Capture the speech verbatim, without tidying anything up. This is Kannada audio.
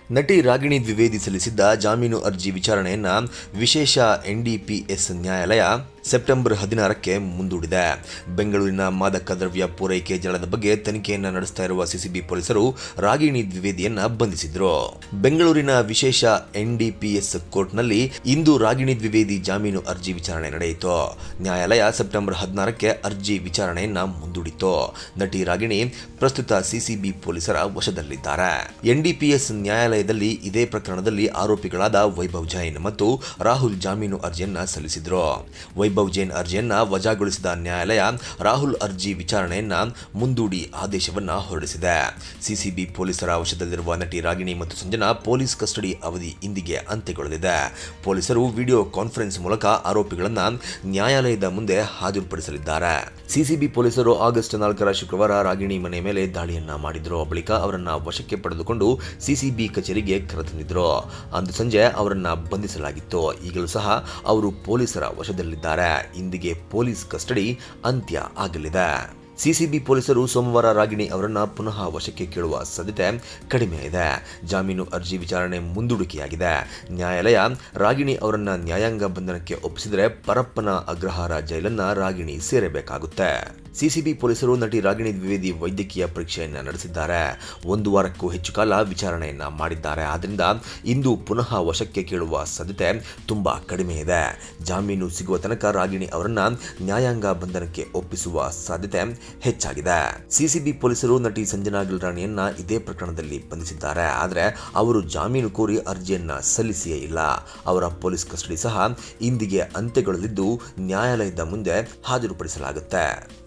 ನಟಿ ರಾಗಿಣಿ ದ್ವಿವೇದಿ ಸಲ್ಲಿಸಿದ್ದ ಜಾಮೀನು ಅರ್ಜಿ ವಿಚಾರಣೆಯನ್ನ ವಿಶೇಷ ಎನ್ಡಿಪಿಎಸ್ ನ್ಯಾಯಾಲಯ ಸೆಪ್ಟೆಂಬರ್ ಹದಿನಾರಕ್ಕೆ ಮುಂದೂಡಿದೆ. ಬೆಂಗಳೂರಿನ ಮಾದಕ ದ್ರವ್ಯ ಪೂರೈಕೆ ಜಾಲದ ಬಗ್ಗೆ ತನಿಖೆಯನ್ನ ನಡೆಸ್ತಾ ಇರುವ ಸಿಸಿಬಿ ಪೊಲೀಸರು ರಾಗಿಣಿ ದ್ವಿವೇದಿಯನ್ನ ಬಂಧಿಸಿದ್ರು. ಬೆಂಗಳೂರಿನ ವಿಶೇಷ ಎನ್ಡಿಪಿಎಸ್ ಕೋರ್ಟ್ನಲ್ಲಿ ಇಂದು ರಾಗಿಣಿ ದ್ವಿವೇದಿ ಜಾಮೀನು ಅರ್ಜಿ ವಿಚಾರಣೆ ನಡೆಯಿತು. ನ್ಯಾಯಾಲಯ ಸೆಪ್ಟೆಂಬರ್ ಹದಿನಾರಕ್ಕೆ ಅರ್ಜಿ ವಿಚಾರಣೆಯನ್ನ ಮುಂದೂಡಿತು. ನಟಿ ರಾಗಿಣಿ ಪ್ರಸ್ತುತ ಸಿಸಿಬಿ ಪೊಲೀಸರ ವಶದಲ್ಲಿದ್ದಾರೆ. ಎನ್ಡಿಪಿಎಸ್ ನ್ಯಾಯಾಲಯದಲ್ಲಿ ಇದೇ ಪ್ರಕರಣದಲ್ಲಿ ಆರೋಪಿಗಳಾದ ವೈಭವ್ ಜೈನ್ ಮತ್ತು ರಾಹುಲ್ ಜಾಮೀನು ಅರ್ಜಿಯನ್ನ ಸಲ್ಲಿಸಿದ್ರು. ವೈಭವ್ ಜೈನ್ ಅರ್ಜಿಯನ್ನ ವಜಾಗೊಳಿಸಿದ ನ್ಯಾಯಾಲಯ ರಾಹುಲ್ ಅರ್ಜಿ ವಿಚಾರಣೆಯನ್ನ ಮುಂದೂಡಿ ಆದೇಶವನ್ನ ಹೊರಡಿಸಿದೆ. ಸಿಸಿಬಿ ಪೊಲೀಸರ ವಶದಲ್ಲಿರುವ ನಟಿ ರಾಗಿಣಿ ಮತ್ತು ಸಂಜನಾ ಪೊಲೀಸ್ ಕಸ್ಟಡಿ ಅವಧಿ ಇಂದಿಗೆ ಅಂತ್ಯಗೊಳ್ಳಲಿದೆ. ಪೊಲೀಸರು ವಿಡಿಯೋ ಕಾನ್ಫರೆನ್ಸ್ ಮೂಲಕ ಆರೋಪಿಗಳನ್ನ ನ್ಯಾಯಾಲಯದ ಮುಂದೆ ಹಾಜರುಪಡಿಸಲಿದ್ದಾರೆ. ಸಿಸಿಬಿ ಪೊಲೀಸರು ಆಗಸ್ಟ್ ನಾಲ್ಕರ ಶುಕ್ರವಾರ ರಾಗಿಣಿ ಮನೆ ಮೇಲೆ ದಾಳಿಯನ್ನ ಮಾಡಿದ್ರು. ಬಳಿಕ ಅವರನ್ನ ವಶಕ್ಕೆ ಪಡೆದುಕೊಂಡು ಸಿಸಿಬಿ ಕಚೇರಿಗೆ ಕರೆತಂದಿದ್ರು. ಅಂದು ಸಂಜೆ ಅವರನ್ನ ಬಂಧಿಸಲಾಗಿತ್ತು. ಈಗಲೂ ಸಹ ಅವರು ಪೊಲೀಸರ ವಶದಲ್ಲಿದ್ದಾರೆ. ಇಂದಿಗೆ ಪೊಲೀಸ್ ಕಸ್ಟಡಿ ಅಂತ್ಯ ಆಗಲಿದೆ. ಸಿಸಿಬಿ ಪೊಲೀಸರು ಸೋಮವಾರ ರಾಗಿಣಿ ಅವರನ್ನ ಪುನಃ ವಶಕ್ಕೆ ಕೇಳುವ ಸಾಧ್ಯತೆ ಕಡಿಮೆ ಇದೆ. ಜಾಮೀನು ಅರ್ಜಿ ವಿಚಾರಣೆ ಮುಂದೂಡಿಕೆಯಾಗಿದೆ. ನ್ಯಾಯಾಲಯ ರಾಗಿಣಿ ಅವರನ್ನ ನ್ಯಾಯಾಂಗ ಬಂಧನಕ್ಕೆ ಒಪ್ಪಿಸಿದರೆ ಪರಪ್ಪನ ಅಗ್ರಹಾರ ಜೈಲನ್ನ ರಾಗಿಣಿ ಸೇರಬೇಕಾಗುತ್ತೆ. ಸಿಸಿಬಿ ಪೊಲೀಸರು ನಟಿ ರಾಗಿಣಿ ದ್ವಿವೇದಿ ವೈದ್ಯಕೀಯ ಪರೀಕ್ಷೆಯನ್ನ ನಡೆಸಿದ್ದಾರೆ. ಒಂದು ವಾರಕ್ಕೂ ಹೆಚ್ಚು ಕಾಲ ವಿಚಾರಣೆಯನ್ನ ಮಾಡಿದ್ದಾರೆ. ಆದ್ದರಿಂದ ಇಂದು ಪುನಃ ವಶಕ್ಕೆ ಕೇಳುವ ಸಾಧ್ಯತೆ ತುಂಬಾ ಕಡಿಮೆ ಇದೆ. ಜಾಮೀನು ಸಿಗುವ ತನಕ ರಾಗಿಣಿ ಅವರನ್ನ ನ್ಯಾಯಾಂಗ ಬಂಧನಕ್ಕೆ ಒಪ್ಪಿಸುವ ಸಾಧ್ಯತೆ ಹೆಚ್ಚಾಗಿದೆ. ಸಿಸಿಬಿ ಪೊಲೀಸರು ನಟಿ ಸಂಜನಾ ಗಿಲ್ರಾಣಿಯನ್ನ ಇದೇ ಪ್ರಕರಣದಲ್ಲಿ ಬಂಧಿಸಿದ್ದಾರೆ. ಆದರೆ ಅವರು ಜಾಮೀನು ಕೋರಿ ಅರ್ಜಿಯನ್ನ ಸಲ್ಲಿಸಿಯೇ ಇಲ್ಲ. ಅವರ ಪೊಲೀಸ್ ಕಸ್ಟಡಿ ಸಹ ಇಂದಿಗೆ ಅಂತ್ಯಗೊಳ್ಳಲಿದ್ದು ನ್ಯಾಯಾಲಯದ ಮುಂದೆ ಹಾಜರುಪಡಿಸಲಾಗುತ್ತೆ.